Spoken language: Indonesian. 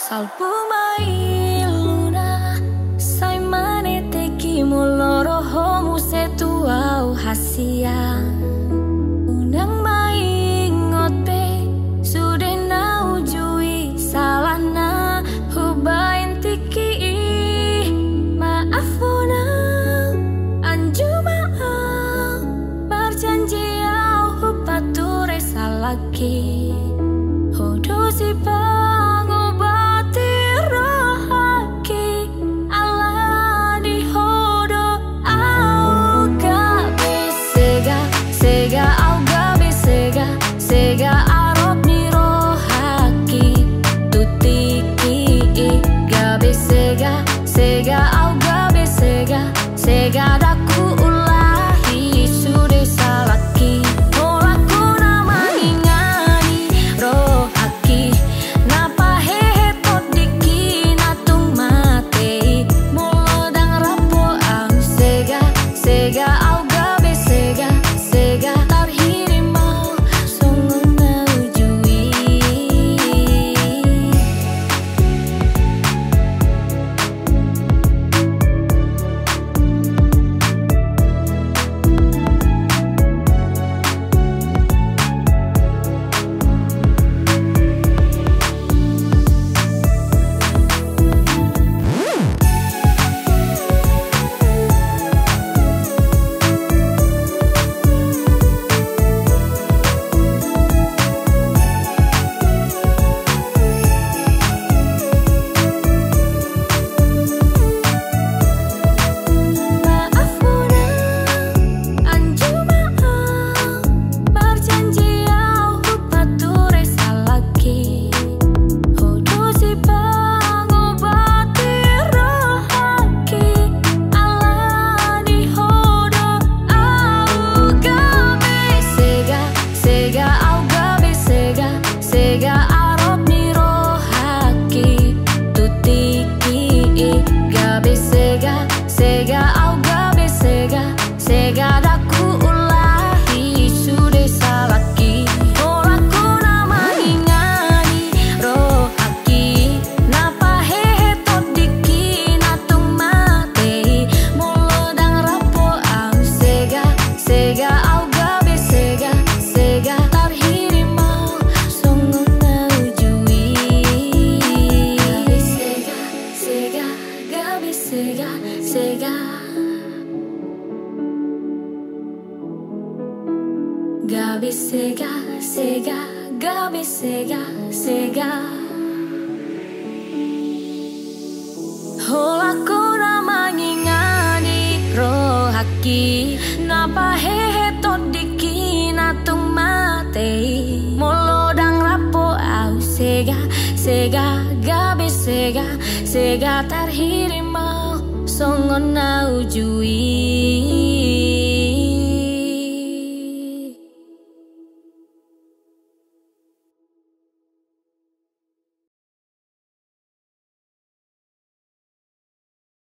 Salpu mai luna sai manete ki moloro homu setu au hasia unang mai ngote sude na ujui salana hubain tiki maafuna anju maaf berjanji au hupature salaki hodo si Gabi sega, sega, gabi sega, sega. Holaku na mangingani rohaki napa hehe todiki natung matei molodang rapo au sega, sega, gabi sega, sega tarhirimau songon na ujui.